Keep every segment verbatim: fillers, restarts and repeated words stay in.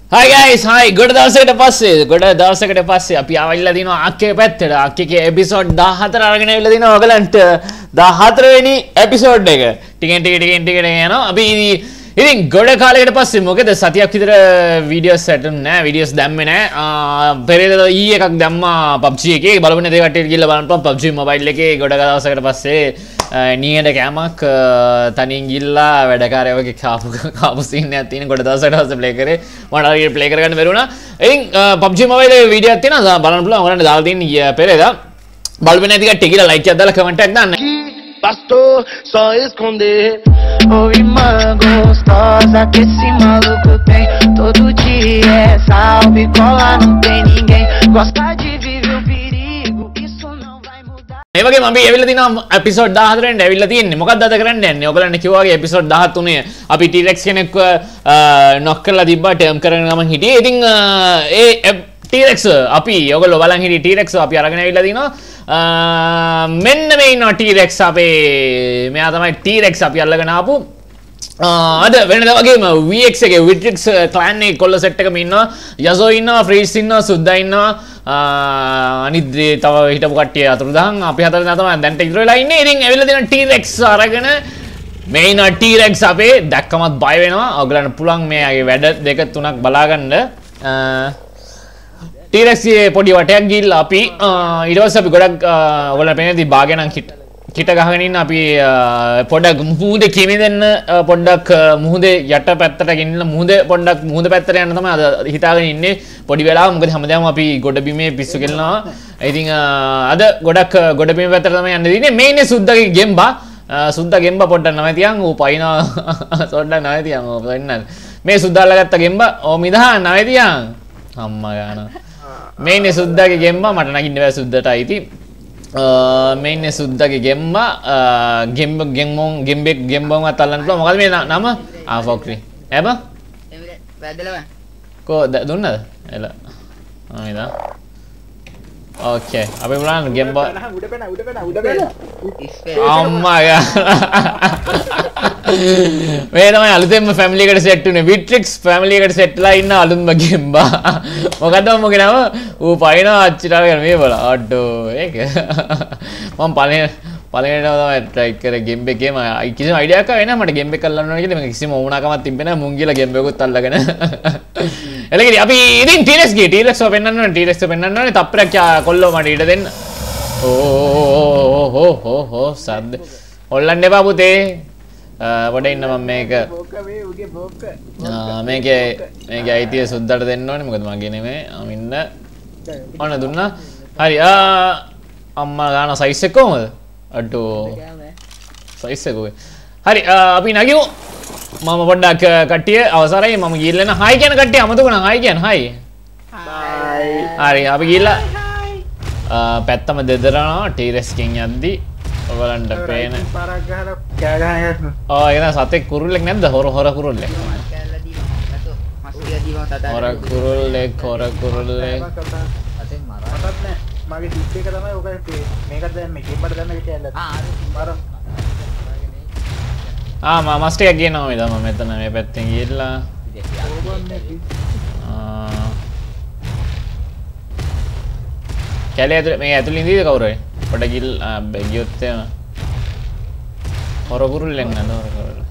Hi guys, hi. ගොඩ දවසකට පස්සේ ගොඩ දවසකට පස්සේ අපි ආවිල්ලා දිනවා අක්කේ පැත්තට. අක්කේගේ එපිසෝඩ් දාහතර අරගෙන ආවිල්ලා දිනවා ඔයගලන්ට දාහතර වෙනි එපිසෝඩ් එක. ටිකෙන් ටික ටිකෙන් ටික යනවා. අපි ඉතින් ගොඩ කාලයකට පස්සේ මොකද සතියක් විතර වීඩියෝස් හැටුනේ නැහැ. වීඩියෝස් දැම්මේ නැහැ. පෙරේද ඊ එකක් දැම්මා P U B G එකේ. බලපන් දේ කට්ටියට ගිහලා බලන්න P U B G mobile එකේ ගොඩ දවසකට පස්සේ නියඩ කෑමක් තනින් ගිල්ලා වැඩකාරය වගේ කාපු කාපු සීන් එකක් තියෙන කොට දවසකට පස්සේ ප්ලේ කරේ මට හරියට ප්ලේ කරගන්න බැරි වුණා. ඉතින් P U B G mobile එකේ වීඩියෝ එකක් තියෙනවා බලන්න පුළුවන්. ඔයාලන්ට දාලා තියෙන පෙරේදා බලපෙ නැති කට්ටිය ගිහලා ලයික් එකක් දාලා කමෙන්ට් එකක් දාන්න. Bastou só esconder. Oi, irmã gostosa que esse maluco tem. Todo dia é salve, cola, não tem ninguém. Gosta de viver o perigo, isso não vai mudar. මේ වගේම අපි ඇවිල්ලා තිනවා එපිසෝඩ් දාහතරෙන් ඇවිල්ලා තියෙන්නේ. මොකක්ද අද කරන්න යන්නේ? ඔයගලන්ට කිව්වා වගේ එපිසෝඩ් දහතුනේ අපි T-Rex කෙනෙක්ව නොක් කරලා තිබ්බා ටර්ම් කරගෙන ගමන් හිටියේ. ඉතින් ඒ T-Rex අපි ඔයගොල්ලෝ බලන් හිටියේ T-Rex අපි අරගෙන ඇවිල්ලා තිනවා. මෙන්න මේ ඉන්නවා T-Rex අපේ මෙයා තමයි T-Rex අපි අල්ලගෙන ආපු අද වෙනදා වගේම V X එකේ Vitrix clan එකේ කොල්ල සෙට් එකම ඉන්නවා. යසෝ ඉන්නවා, ෆ්‍රීස් ඉන්නවා, සුද්දා ඉන්නවා. අනිත් තව හිටපු කට්ටිය අතුරුදහන් අපි හතර දෙනා තමයි දැන්ට ඉතුරු වෙලා ඉන්නේ. ඉතින් ඇවිල්ලා දෙන T-Rex අරගෙන මේ ඉන්න T-Rex අපේ දැක්කමත් බය වෙනවා. ඔයගලන්ට පුළුවන් මෙයාගේ වැඩ දෙක තුනක් බලාගන්න. T-Rex පොඩි වටයක් ගිහිල්ලා අපි ඊට පස්සේ අපි ගොඩක් ඔයගලන්ට පේනදී බාගෙන කිට කිට ගහගෙන ඉන්න අපි පොඩක් මුහුදේ කිමි දෙන්න පොඩ්ඩක් මුහුදේ යට පැත්තට ගෙනින්න මුහුදේ පොඩ්ඩක් මුහුද පැත්තට යන්න තමයි අද හිතාගෙන ඉන්නේ පොඩි වෙලාව. මොකද හැමදාම අපි ගොඩ බිමේ පිස්සු කෙලනවා. ඉතින් අද ගොඩක් ගොඩ බිම පැත්තට තමයි යන්න දෙන්නේ. මේ ඉන්නේ සුද්දාගේ ගෙම්බා. සුද්දා ගෙම්බා පොඩ්ඩක් නැවතියන් ඌ පයින්නවා පොඩ්ඩක් නැවතියන් ඌ පයින්නල්. මේ සුද්දාලා ගත්ත ගෙම්බා ඕ මිදහන් නැවතියන් අම්මා ගාන. මේ ඉන්නේ සුද්දාගේ ගෙම්බා මට නගින්න බෑ සුද්දට අයිති. මේ ඉන්නේ සුද්දාගේ ගෙම්බා ගෙම්බ ගෙම්බොන් ගෙම්බෙක් ගෙම්බොන් අතල්ලන්න පුළුවන්. මොකද මේ නම ආ ෆොක්රි එබ වැදලා කො දුන්නද එල ආ මේදා ඕකේ අපි බලන්න ගෙම්බා උඩ පැන උඩ පැන උඩ පැන අම්මා ගා මේ තමයි අලුතෙන්ම ෆැමිලි එකට සෙට් වුනේ Vitrix ෆැමිලි එකට සෙට්ලා ඉන්න අලුත්ම ගෙම්බා. මොකද මොකේ නම ඌ පයින්නවා අච්චිට අරගෙන මේ බල අඩෝ ඒක මම පළවෙනි පළවෙනිටම තමයි ට්‍රයි කරේ ගෙම්බේ ගේම කිසිම අයිඩියා එකක් නැහැ මට ගෙම්බෙක් අල්ලන්න ඕන කියලා. මම කිසිම ඕනකමක් තිබ්බේ නැහැ. මුන් ගිහලා ගෙම්බෙකුත් අල්ලගෙන එලගිරි අපි ඉතින් T-Rex ගියේ T-Rex ඔය පෙන්නන්න ඕනේ T-Rex ඔය පෙන්නන්න ඕනේ තප්පරයක් කොල්ලෝ මට ඉඩ දෙන්න. ඕ හෝ හෝ හෝ සද්ද හොල්ලන්න එපා පුතේ. පොඩ ඉන්න මම මේක මේකේ මේකේ අයිතිය සුද්දාට දෙන්න ඕනේ. මොකද මගේ නෙමෙයි අමින්න ඔන්න දුන්නා. හරි අම්මා ගාන සයිස් එක කොහමද? අඩෝ සයිස් එක කොහේ? හරි අපි නගිමු. මම පොඩ්ඩක් කට්ටිය අවසරයි මම ගිහිල්ලා එන. හයි කියන කට්ටිය අමතක වුණා. හයි කියන හයි. හරි අපි ගිහිල්ලා පැත්තම දෙදරනවා T-Rex කින් යද්දි ඔයගලන්ට පේන පාරක් ගහලා කෑ ගහන යන්න. ඔව් ඒක තමයි සතෙක් කුරුල්ලෙක් නැද්ද? හොර හොර කුරුල්ලෙක්. කැල්ලා දීවා නැතෝ මස් ටික දීවා තදා හොර කුරුල්ලෙක් හොර කුරුල්ලෙක් අතෙන් මරා මටත් නෑ. මගේ ටිප් එක තමයි ඔක මේකත් දැන් මේ ගෙම්බට දැම්ම එක කැල්ලක්. ආ අර මර ආ මම මස් ටිකක් ගේනවා මේ තමයි මෙතන මේ පැත්තෙන් ගිහිල්ලා ආ කැලේ ඇතුලේ මේ ඇතුලේ ඉඳීද කවුරු හරි? පොඩ ගිල් ගියොත් එම හොර කුරුල්ලෙක් නේද හොර කුරුල්ල.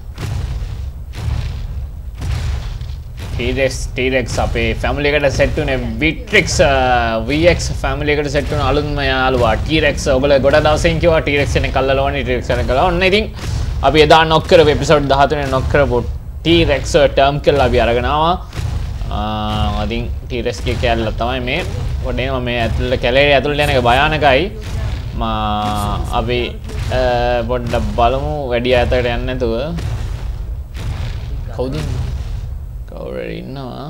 T-Rex T-Rex අපේ ෆැමිලි එකට සෙට් වුනේ Vitrix V X ෆැමිලි එකට සෙට් වුණ අලුත්ම යාළුවා T-Rex. ඔයගොල්ලෝ ගොඩ දවසෙන් කිව්වා T-Rex එක්ක කල්ලලා වනේ T-Rex එක්ක කළා. ඔන්න ඉතින් අපි එදා නොක් කරපු එපිසෝඩ් දහතුනේ නොක් කරපු T-Rex ටර්ම් කරලා අපි අරගෙන ආවා. ආ ඉතින් T-Rex ගේ කැල්ල තමයි මේ පොඩේම මේ ඇතුළේ කැලේ ඇතුළේ යන එක භයානකයි. මා අපි පොඩ්ඩක් බලමු වැඩි ඈතකට යන්නේ නැතුව. කවුද කවුරු ඉන්නවා?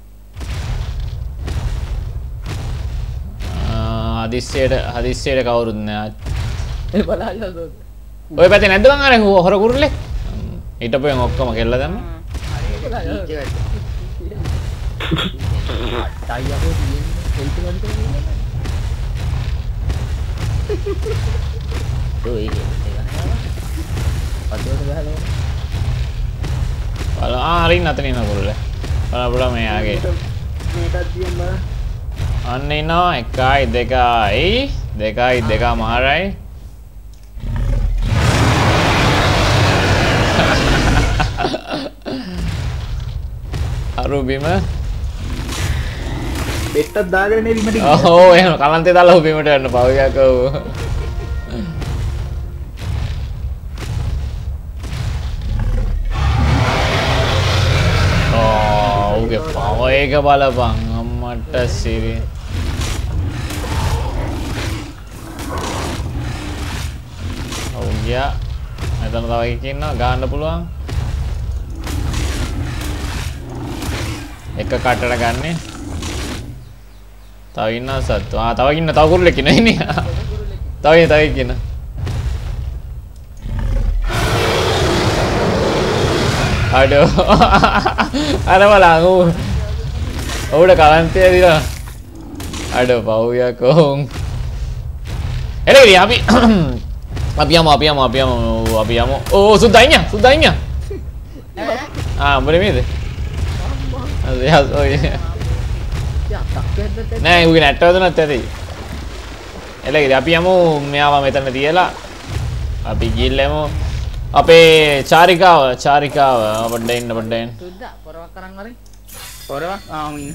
ආ හදිස්සියට හදිස්සියට කවුරුත් නෑ. ඒ බලන්න ඔය පැත්තේ නැද්ද මං අර හොර කුරුල්ලේ? හිටපුවෙන් ඔක්කොම කෙල්ල දැම්මා. ටයියෝ තියෙන්නේ හෙල්ත් වැඩි කරන්නේ. ඔය ඒක අදෝද ගහලා බලන්න ආ හරින්න අතන ඉන්න කුරුල්ලේ. බලන්න බලන්න මෙයාගේ මේකත් දියන්න අන්න ඉන්නවා එකයි දෙකයි දෙකයි දෙකමාරයි අරු බිම බෙට්ටක් දාගෙන නේ බිමට ගියේ. ඔව් එහෙම කලන්තේ දාලා ඔහු බිමට යන්න පවුයක් ඔව් ඔව්ගේ පව එක බලපන් අම්මට සිරි ඔව් ගියා මෙතන තව එකෙක් ඉන්නවා ගහන්න පුළුවන් එක කටට ගන්නේ තව ඉන්නවා සත්තු ආ තව ඉන්න තව කුරුල්ලෙක් ඉන්නවා ඉන්නේ තව ඉන්න තව ඉන්න අඩෝ අර බලන්න ඌ ඔවුඩ කලන්තය දිලා අඩෝ පව්යකෝ එලෙලි අපි අපි යමු අපි යමු අපි යමු අපි යමු ඕ සුද්දා ඉන්න සුද්දා ඉන්න ආ උඹනේ මේද අද ඔය නෑ උගේ නැට් වදනත් ඇති එලෙලි අපි යමු මෙයාව මෙතන තියලා අපි ගිහිල්ලා අපේ චාරිකාව චාරිකාව පොඩ්ඩ ඉන්න පොඩ්ඩ ඉන්න සුද්දා පොරවක් කරන් වරේ පොරවක් ආ ඉන්න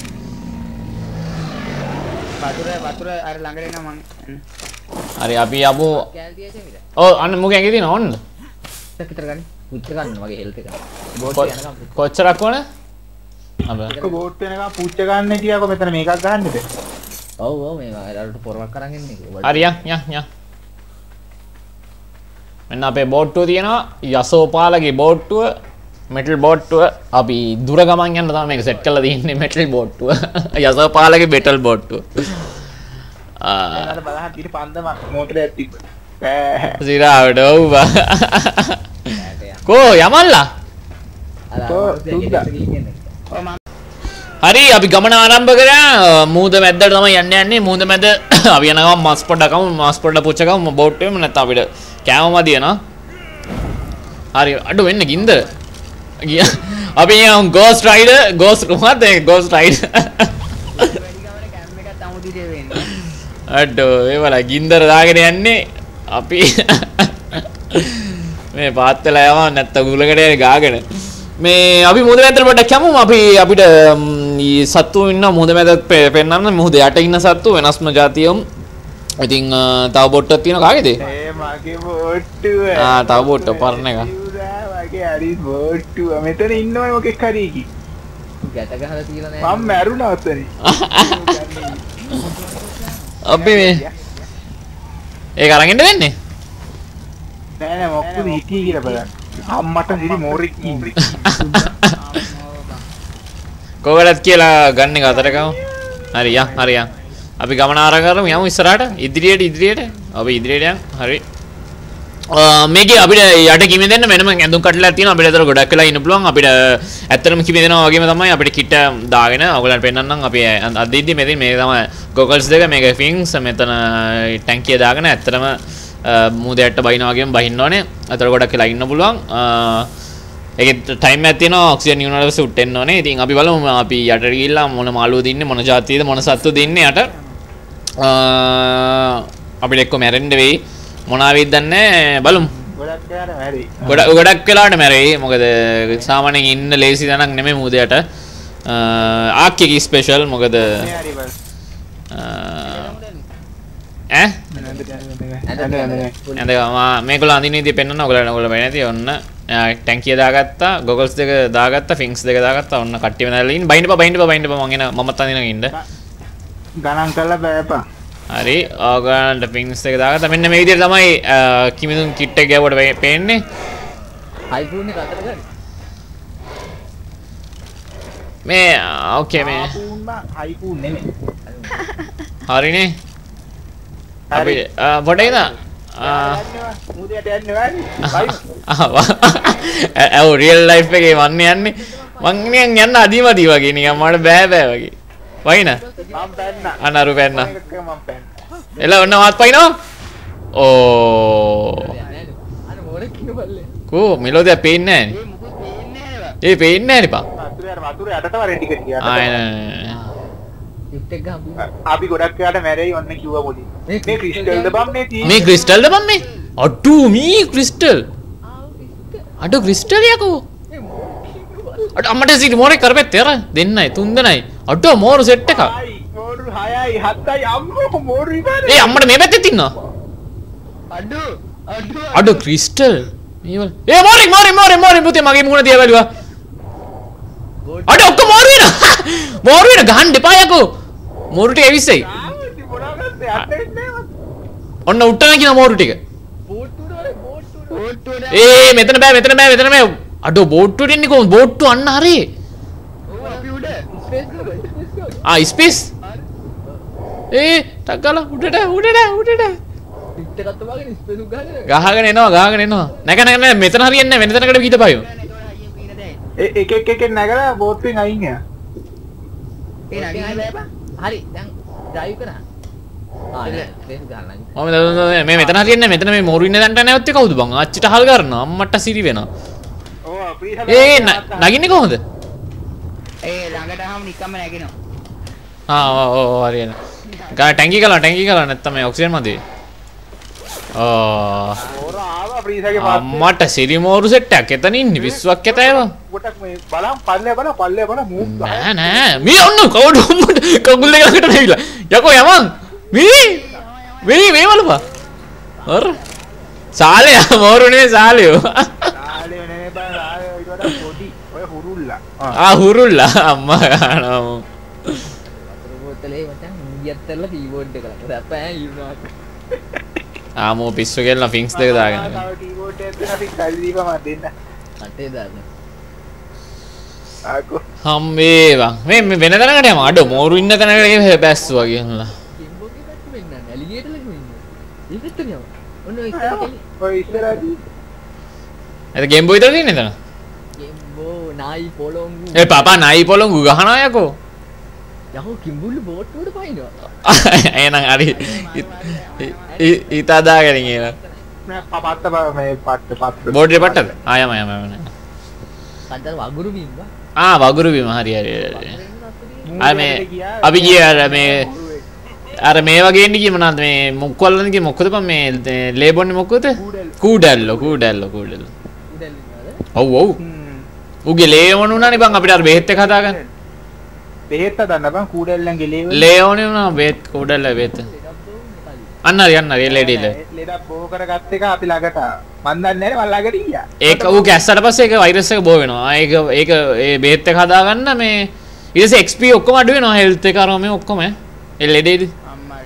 වතුර වතුර අර ළඟට එනවා මං හරි අපි යමු කැල් තියසේ මිද ඔව් අන්න මුගේ ඇඟේ තියෙන ඕන්නද විතර ගන්න පුච්ච ගන්න මගේ හෙල්ත් එක බෝට් යනකම් කොච්චරක් ඕන අපේ එක බෝට් වෙනකම් පුච්ච ගන්න හිටියාකෝ මෙතන මේකක් ගහන්නද ඔව් ඔව් මේ අරට පොරවක් කරන් ඉන්නේ හරි යන් යන් යන් මෙන්න අපේ බෝට්ටුව තියෙනවා යසෝපාලගේ බෝට්ටුව මෙටල් බෝට්ටුව අපි දුර ගමන් යන්න තමයි මේක සෙට් කරලා තියෙන්නේ මෙටල් බෝට්ටුව යසෝපාලගේ මෙටල් බෝට්ටුව අර බලහන් ඊට පන්දම මෝටරයක් තිබ්බ බෑ සිරාවට ඔව් බා කෝ යමල්ලා හරි අපි ගමන ආරම්භ කරා මූද මැද්දට තමයි යන්න යන්නේ මූද මැද අපි යනවා මස් පොඩ්ඩකම මස් පොඩ්ඩ පුච්චකම බෝට්ටුවෙම නැත්නම් අපිට කෑම මදිය නා හරි අඩු වෙන්න ගින්දර ගියා අපි යම් ගෝස්ට් රයිඩර් ගෝස්ට් මොකක්ද ඒ ගෝස්ට් රයිඩර් අඩෝ ඒ වල ගින්දර දාගෙන යන්නේ අපි මේ පාත් වෙලා යවම නැත්නම් උලකට ගාගෙන මේ අපි මුහුද මැදට පොඩ්ඩක් යමු අපි අපිට සත්තු ඉන්න මුහුද මැද පෙන්නන්න මුහුද යට ඉන්න සත්තු වෙනස්ම జాතියම් ඉතින් තව බොට්ටක් තියෙනවා කාගේද ඒ මගේ බෝට්ටුව ආ තව බොට්ට පරණ එක මගේ හරි බෝට්ටුව මෙතන ඉන්නවනේ මොකෙක් හරි කි ගැට ගහලා තියලා නෑ මම මැරුණා ඔතනේ අපි මේ ඒක අරන් ඉන්න වෙන්නේ නෑ නෑ මොකද හිටියේ කියලා බලන්න අම්මට දිරි මෝරෙක් ඉන්නේ කොහොමද කියලා ගන්න එක අතට ගමු හරි යන් හරි යන් අපි ගමන ආරම්භ කරමු යමු ඉස්සරහට ඉදිරියට ඉදිරියට අපි ඉදිරියට යන් හරි මේකේ අපිට යට කිමි දෙන්න වෙනම ඇඳුම් කටලක් තියෙනවා අපිට අතර ගොඩක් වෙලා ඉන්න පුළුවන් අපිට ඇත්තටම කිමි දෙනවා වගේම තමයි අපිට කිට දාගෙන ඔයගලන්ට පෙන්නන්නම් අපි අදිද්දි මෙතන මේ තමයි ගොගල්ස් දෙක මේක ෆින්ක්ස් මෙතන ටැංකිය දාගෙන ඇත්තටම මූදයට බහිනා වගේම බහින්න ඕනේ අතර ගොඩක් වෙලා ඉන්න පුළුවන් ඒකේ ටයිම් එකක් තියෙනවා ඔක්සිජන් යුනිවර්ස් උට් එන්න ඕනේ ඉතින් අපි බලමු අපි යට ගිහිල්ලා මොන මාළුව දින්නේ මොන જાතියද මොන සත්තු දින්නේ යට අපිට එක්ක මැරෙන්න වෙයි මොනාවෙයිද දන්නේ බලමු ගොඩක් වෙලාට මැරෙයි ගොඩක් ගොඩක් වෙලාවට මැරෙයි මොකද සාමාන්‍යයෙන් ඉන්න ලේසි තැනක් නෙමෙයි මූදයට ආක් එකේ ස්පෙෂල් මොකද මේ හරි බස් ඈ ඇඳ ඇඳ මේගොල්ලෝ අඳින විදිහ පෙන්වන්න ඔයගොල්ලෝ ඔයගොල්ලෝ වෙන්නේ නැති ඔන්න ටැංකිය දාගත්තා ගොගල්ස් දෙක දාගත්තා ෆින්ක්ස් දෙක දාගත්තා ඔන්න කට්ටිය වෙනදලා ඉන්න බයින්ඩ් බා බයින්ඩ් බා බයින්ඩ් බා මං එන මමත් අඳිනගෙන ඉන්න ගණන් කරලා බෑපන් හරි ඔයගොල්ලන්ට ෆින්ක්ස් දෙක දාගත්තා මෙන්න මේ විදිහට තමයි කිමිදුන් කිට් එක ගැවුවට පේන්නේ iPhone එක අතට ගන්න මේ ඕකේ මේ ආපුන් බා හයිපුන් නෙමෙයි හරිනේ අපි පොඩේද මුදයට යන්නේ වාගේ ඇව් රියල් ලයිෆ් එකේ වන්නේ යන්නේ මං නිකන් යන්න අදිමදි වගේ නිකන් මට බෑ බෑ වගේ වයින මම පැන්න අනරු පැන්න මම පැන්න එලා ඔන්න වත් පයින්නවා ඕ අර මොරේ කින බල්ලේ කෝ මෙලෝදියා පේන්නේ නැහැ නේ ඒ පේන්නේ නැහැ නේ පා අතුර අර වතුරේ යටට වරෙන් ටික ටික යට. ආය නෑ. ලිෆ්ට් එක ගහපු. අපි ගොඩක් යාට මැරෙයි ඔන්න කිව්වා පොඩි. මේ ක්‍රිස්ටල්ද බම් මේ තියෙන්නේ. මේ ක්‍රිස්ටල්ද බම් මේ? අඩු මේ ක්‍රිස්ටල්. අඩු ක්‍රිස්ටල් යකෝ. අඩ අම්මට සිටි මොරේ කරපෙත් තෙර දෙන්නයි තුන් දෙනයි. අඩු මෝරු සෙට් එකක්. මෝරු හයයි හතයි අම්මෝ මෝරු ඉවරයි. ඒ අම්මට මේ පැත්තේ තින්නවා. අඩු අඩු අඩු ක්‍රිස්ටල්. මේවල. ඒ මොරේ මොරේ මොරේ මොරේ පුතේ මගේ මුණ දිහා බැලුවා. අඩ ඔක්කොම මෝරු වෙනවා. මෝරු වෙන ගහන්න එපා යකෝ. මෝරු ටික එවිස්සයි. ආවි මොනවද යන්නේ ඔන්න උට්ටන කියන මෝරු ටික. බෝට්ටුවට වල බෝට්ටුවට ඒ මෙතන බෑ මෙතන බෑ මෙතන බෑ. අඩෝ බෝට්ටුවට එන්නේ කොහොමද? බෝට්ටු අන්න හරි. ඔව් අපි උඩ ස්පේස් එක ආ ස්පේස්. ඒ ටක් ගාලා උඩට උඩට උඩට. ලිෆ්ට් එකත් වගේ ස්පේස් උ ගහගෙන. ගහගෙන එනවා ගහගෙන එනවා. නැක නැක නැක මෙතන හරියන්නේ නැහැ. වෙන තැනකට ගිහින් පයින්. එක එක එක නැගලා බෝට්ටුවෙන් අයින් යා. ඒ නගින්න බෑපා හරි දැන් ඩ්‍රයිව් කරා. ආ නෑ ස්පේස් ගහන්න. මම මේ මෙතන හරියන්නේ නැහැ. මෙතන මේ මෝරු ඉන්න තැනට නැවත්තේ කවුද බං? අච්චිට හල් කරනවා. අම්මට සිරි වෙනවා. ඕ ප්‍රීස ඒ නගින්නේ කොහොමද? ඒ ළඟට ආවම නිකම්ම නැගිනවා ආ ඔව් ඔව් හරියන. ගා ටැංකි කළා ටැංකි කළා නැත්තම් මේ ඔක්සිජන් මදි. ආ ඕර ආවා ප්‍රීසගේ පාත්. අම්මට සිරි මෝරු සෙට් එකක් එතන ඉන්නේ විශ්වක් ඇතේව. කොටක් මේ බලන් පල්ලේ බලන් පල්ලේ බලන් මූව් නෑ නෑ මේ ඔන්න කවුද උඹට කකුල් දෙක ළඟට නැවිලා. යකෝ යමන්. මේ මේ මේ වලපා. අර සාලේ මෝරු නේ සාලියෝ. ආලේ නේ බං ආලේ ඊට පොඩි ඔය හුරුල්ලා. ආ හුරුල්ලා අම්මා ගන්නවා. බෝතලේ මචං ඉන්දියත් කරලා කීබෝඩ් එක ලා. රැපෑ ඉන්නවා. ආමෝ පිස්සු කියලා ෆින්ක්ස් දෙක දාගෙන. තව කීබෝඩ් එකක් දෙන්න අපි කල් දීපම දෙන්න. අටේ දාන්න. ආකෝ. හම්බේ බං. මේ මේ වෙන තැනකට යම. අඩෝ මෝරු ඉන්න තැනකට බැස්සුවා කියනවා. කිම්බෝගේ පැත්ත වෙන්න නෑ. ඇලිගේටර් එකම ඉන්නේ. ඊපෙත් යනවා. ඔන්න ඔය ඉස්සර කෙලි. ඔය ඉස්සරහදී එත ගේම් බෝයි විතරද ඉන්නේ එතන? කිම්බෝ නයි පොලොංගු. ඒ පාපා නයි පොලොංගු ගහනවා යකෝ. යහෝ කිම්බුල්ලු බෝට්ටුවට පයින්නවා. එහෙනම් හරි. ඊතා දාගෙන ඉන්නේ. නෑ පපත්ත බා මේ පත්ත පත්ත. බෝඩ් එක පට්ටද? ආ යම යම යම. කද්දර වගුරු බිම්බා. ආ වගුරු බීම හරි හරි හරි. ආ මේ අපි ගිය අර මේ අර මේ වගේ ඉන්නේ කිය මොනවද මේ මොක්කොල්ලන්ද කිය මොකද බං මේ ලේබොන්නේ මොකද? කූඩැල්ලෝ කූඩැල්ලෝ කූඩැල්ලෝ. උඩල් ඉන්නවද? ඔව් ඔව්. උගේ ලේවොන උනානේ බං අපිට අර බෙහෙත් එක හදාගන්න. බෙහෙත් හදන්න බං කූඩැල්ලන්ගේ ලේව. ලේවොනේ උනා බෙහෙත් කූඩැල්ල බෙහෙත්. අන්න හරි අන්න හරි ලේඩි ලේ. ලෙඩක් බෝ කරගත්ත එක අපි ළඟට මන් දන්නේ නැහැ මන් ළඟට ගියා. ඒක ඌ ගැස්සට පස්සේ ඒක වෛරස් එක බෝ වෙනවා. ඒක ඒක ඒ බෙහෙත් එක හදාගන්න මේ ඊට පස්සේ එක්ස් පී ඔක්කොම අඩු වෙනවා හෙල්ත් එක අරම මේ ඔක්කොම ඒ ලෙඩේදී. අම්මයි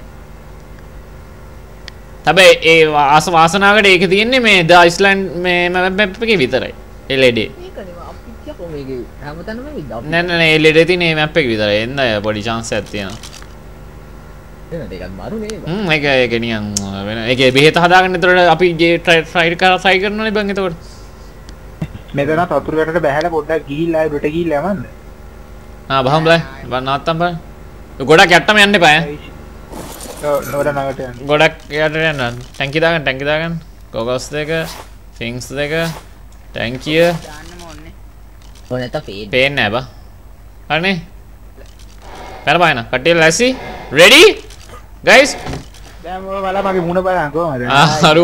හැබැයි ඒ ආස වාසනාවකට ඒක තියෙන්නේ මේ ද අයිස්ලන්ඩ් මේ මැප් එකේ විතරයි. ඒ ලෙඩේ. මේකනේ අපිට කියපෝ මේකේ හැමතැනම විද්දා. නෑ නෑ නෑ ඒ ලෙඩේ තියෙන මේ මැප් එකේ විතරයි. එන්න පොඩි chance එකක් තියෙනවා. එන දෙකක් මාරු නේ. හ්ම් ඒක ඒක නිකන් වෙන ඒකේ බෙහෙත හදාගන්න එතකොට අපි ගේ try try කරලා try කරනවනේ බං එතකොට. මෙතන වතුර යටට බහැලා පොඩ්ඩක් ගිහිල්ලා ආයෙ බෙට ගිහිල්ලා යමන්න. ආ බහම් බෑ. බං නාත්තම් බං. ගොඩක් යට්ටම යන්න එපා ඈ. ඔව් නෝඩ නගට යන්න. ගොඩක් යට යන්න. ටැංකිය දාගන්න ටැංකිය දාගන්න. ගොගස් දෙක, ෆින්ක්ස් දෙක, ටැංකිය දාන්නම ඕනේ ඕන නැත්නම් ෆේඩ්. පේන්නේ නැහැ බං. හරිනේ. පැන පායන. කට්ටිය ලැසි. ready? guys. දැන් මොකද බලා මගේ මුණ බලන්න කොහමද? ආ හරු.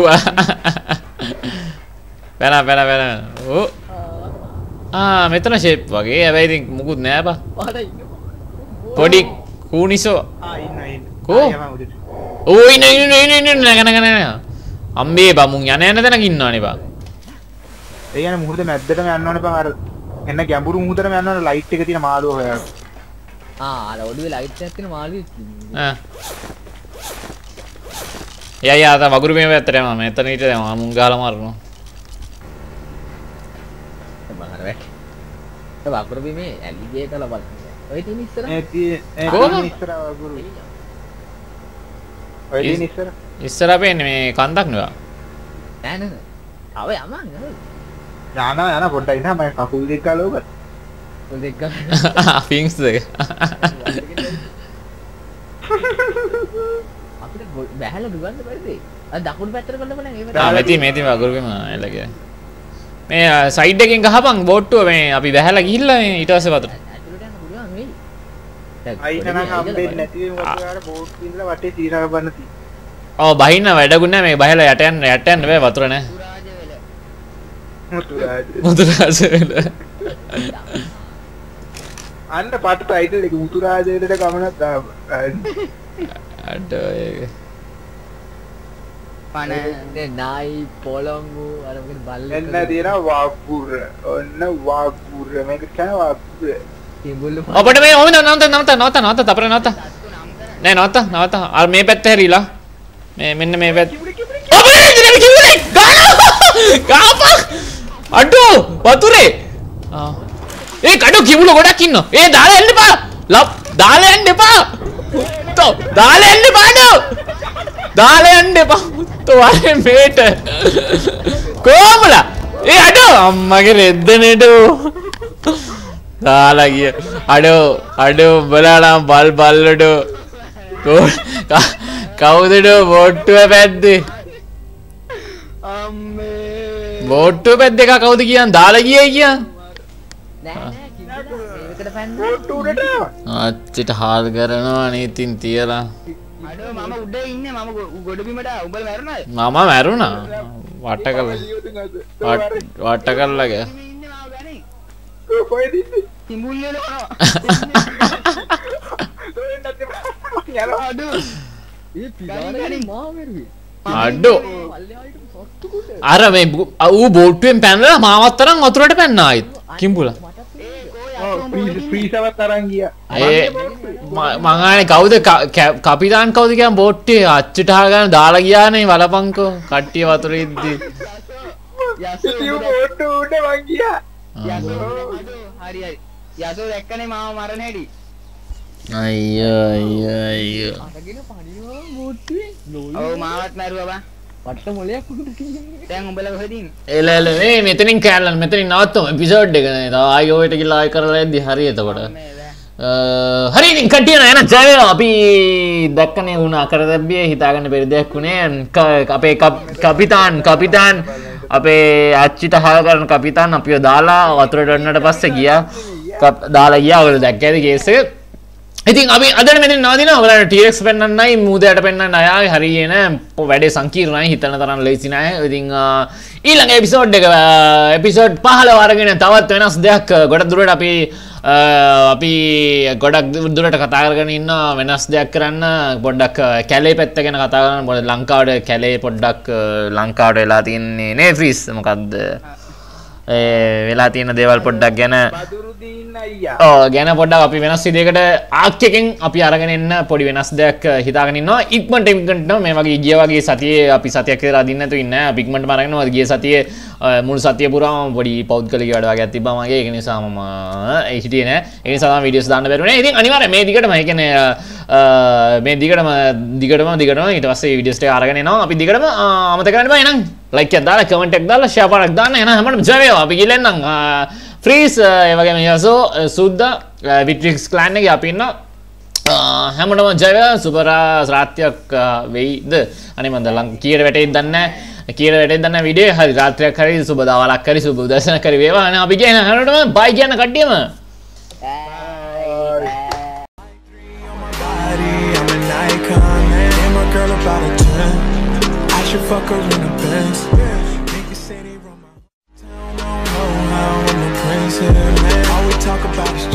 පැන පැන පැන. ඕ. ආ මෙතන ෂේප් වගේ. හැබැයි ඉතින් මුකුත් නෑ බං. පහට ඉන්න. පොඩි කූනිසෝ. ආ ඉන්න ඉන්න. කෝ? යමන් උඩට. ඕ ඉන්න ඉන්න ඉන්න ඉන්න නග නග නග. අම්බේ බං මුන් යන යන තැනක ඉන්නවනේ බං. ඒ කියන්නේ මුහුද මැද්දටම යන්න ඕනේ බං අර එන්න ගැඹුරු මුහුදටම යන්න ඕනේ ලයිට් එක තියෙන මාළුව හොයන්න. ආ අර ඔළුවේ ලයිට් එකක් තියෙන මාළුවෙක් ඉන්නේ. ආ. යා යා තා වගුරු මේ පැත්තට යනවා. මෙතන ඊට යනවා. මුන් ගහලා මරනවා. බං අර වැක්. ඒ වගුරු බිමේ ඇලිගේටර් ලා බලන්න. ඔය තියෙන ඉස්සර. ඒ තියෙන ඒ කොහොමද? තියෙන ඉස්සර වගුරු. ඔය තියෙන ඉස්සර. ඉස්සර අපේන්නේ මේ කන්දක් නෙවා. නෑ නෑ. ආව යමන් නේද? යානා යානා පොඩ්ඩක් ඉන්න මම කකුල් දෙක ගාලා උගත්. ඔය දෙක ගන්න. ෆින්ක්ස් දෙක. අපිට බැහැලා දුවන්න බැරිද? අර දකුණු පැත්තට ගන්න බලන්න ඒ ආ මෙති මෙති වගුරු බිම එලගේ. මේ සයිඩ් එකෙන් ගහපන් බෝට්ටුව මේ අපි වැහැලා ගිහිල්ලා මේ ඊට පස්සේ වතුර. ඇතුළට යන්න පුළුවන් වෙයි. අයින නම් හම්බෙන්නේ නැති වෙන වතුර බෝට් ඉඳලා වටේ තීරා ගන්න තියෙනවා. ඔව් බහින්න වැඩකුත් නැහැ මේ බහලා යට යන්න යට යන්න බෑ වතුර නැහැ. මුතුරාජ. මුතුරාජ වෙල. අන්න පාට ටයිටල් එක මුතුරාජයට ගමනක් දාපන්. අඩ ඒක. පණ නයි පොළොංගු අර මොකද බල්ලෙක්. එන්න තියෙනවා වාග්පුර. ඔන්න වාග්පුර. මේක කියන වාග්පුර. කිඹුල්ලු. අපිට මේ ඔය නවත නවත නවත නවත තපර නවත. නෑ නවත නවත. අර මේ පැත්ත හැරිලා. මේ මෙන්න මේ පැත්ත. අපේ ඉතින් කිව්වේ ගාපක්. අඩෝ වතුරේ. ආ. ඒ කඩෝ කිඹුල ගොඩක් ඉන්නවා. ඒ දාලා යන්න එපා. ලප් දාලා යන්න එපා. තෝ දාලා යන්න එපා නෝ. දාලා යන්න එපා. තෝ වරේ මේට. කොහමද? ඒ අඩෝ අම්මගේ රෙද්දනේට. දාලා ගිය. අඩෝ අඩෝ බලලා බල් බල්ලඩෝ. කවුදද බෝට්ටුව පැද්දේ? අම්මේ බෝට්ටුව පැද්දේ කා කවුද කියන් දාලා ගියයි කියන්? නෑ නෑ කිඹුලා මේකට පැන්න. බෝට් උඩට ආවා. අච්චිට හාල් කරනවා නේ ඉතින් තියලා. අඩෝ මම උඩ ඉන්නේ මම ගොඩ බිමට උඹලා මැරුණාද? මම මැරුණා. වට කළා. වට කළා ගියා. මේ ඉන්නේ මාව ගන්නේ කොහෙද ඉන්නේ? කිඹුල් වල යනවා තෝරෙන්නත් එපා. යනවා. අඩෝ ඒ පිටාරේ මා මෙරුවේ. අඩෝ පල්ලෙහාට සොට්ටු කොට. අර මේ ඌ බෝට්ටුවෙන් පැනලා මාවත් තරම් වතුරට පැන්නා ආයිත් කිඹුලා. ඒ කෝ ඔව් ෆ්‍රීසවත් අරන් ගියා. ඒ මං ආනේ කවුද කපිතාන් කවුද කියන බෝට්ටේ අච්චිට අහගෙන දාලා ගියානේ වලපංකෝ කට්ටිය වතුරේ ඉද්දි. යසෝ ඉතින් බෝට් උඩ මං ගියා. යසෝ අඩෝ හරි හරි යසෝ දැක්කනේ මාව මරණ හැටි අයියෝ අයියෝ අයියෝ අරගෙන පණිනවා මොට්ටුවේ. ඔව් මාවත් මැරුවා බා පට්ට මොලයක් උඩ තියෙන්නේ. දැන් උඹලා කොහෙද ඉන්නේ එල එල මේ මෙතනින් කෑල්ලන් මෙතනින් නවත්තමු එපිසෝඩ් එක නේ. තව ආයෙ ඔයට ගිහලා ආයෙ කරලා එද්දි හරි එතකොට. මේ බෑ හරි ඉතින් කට්ටිය නේන ජය වේවා. අපි දැක්කනේ වුණා කරදැබ්බියේ හිතාගන්න බැරි දෙයක් වුණේ. අපේ කපිතාන් කපිතාන් අපේ අච්චිට හාල් කරන කපිතාන් අපිව දාලා වතුරට වන්නට පස්සේ ගියා. දාලා ගියා. ඔයගොල්ලෝ දැක්කද කේස් එක? ඉතින් අපි අදට මෙතන නවතිනවා. ඔයාලට ටීඑක්ස් පෙන්වන්නයි මූදයට පෙන්වන්න ආවේ. හරියේ නෑ. වැඩේ සංකීර්ණයි. හිතන තරම් ලේසි නෑ. ඉතින් ඊළඟ එපිසෝඩ් එක එපිසෝඩ් පහළව අරගෙන තවත් වෙනස් දෙයක් ගොඩක් දුරට අපි අපි ගොඩක් දුරට කතා කරගෙන ඉන්නවා. වෙනස් දෙයක් කරන්න පොඩ්ඩක් කැලේ පැත්ත ගැන කතා කරන්න. මොකද ලංකාවේ කැලේ පොඩ්ඩක් ලංකාවට වෙලා තියෙන්නේ නේ ෆ්‍රීස් මොකද්ද ඒ වෙලා තියෙන දේවල් පොඩ්ඩක් ගැන බදුරුදීන් අයියා. ඔව් ගැන පොඩ්ඩක් අපි වෙනස් විදිහකට ආක් එකෙන් අපි අරගෙන එන්න පොඩි වෙනස් දෙයක් හිතාගෙන ඉන්නවා. ඉක්මනට ඉක්මනට මේ වගේ ගිය වගේ සතියේ අපි සතියක් විතර අදින්න නැතුව ඉන්නේ නැහැ. අපි ඉක්මනටම අරගෙන මොකද ගිය සතියේ මුළු සතිය පුරාම පොඩි පෞද්ගලික වැඩ වගේක් තිබ්බා මගේ. ඒක නිසා මම ඒ හිටියේ නැහැ. ඒ නිසා තමයි වීඩියෝස් දාන්න බැරුනේ. ඉතින් අනිවාර්යයෙන් මේ දිගටම ඒ කියන්නේ මේ දිගටම දිගටම දිගටම ඊට පස්සේ වීඩියෝස් ටික අරගෙන එනවා. අපි දිගටම අමතක කරන්න බෑ එහෙනම් ලයික් එකක් දාලා කමෙන්ට් එකක් දාලා ෂෙයාර් පාරක් දාන්න. එහෙනම් හැමෝටම ජය වේවා. අපි ගිහින් ෆ්‍රීස් ඒ වගේම යසෝ සුද්දා විට්‍රික්ස් ක්ලෑන් එකේ අපි ඉන්නවා. හැමෝටම ජය වේවා. සුබ රාත්‍රියක් වෙයිද? අනේ මන්ද ලං කීයට වැටෙයිද දන්නේ නැහැ. කීයට වැටෙයිද දන්නේ නැහැ වීඩියෝ. හරි රාත්‍රියක් හරි සුබ දවල්ක් හරි සුබ උදෑසනක් හරි වේවා. අනේ අපි කියන හැමෝටම බයි කියන කට්ටියම. Fuck her in the Benz. Niggas say they run my town, don't know how I'm the prince here, man. All we talk about is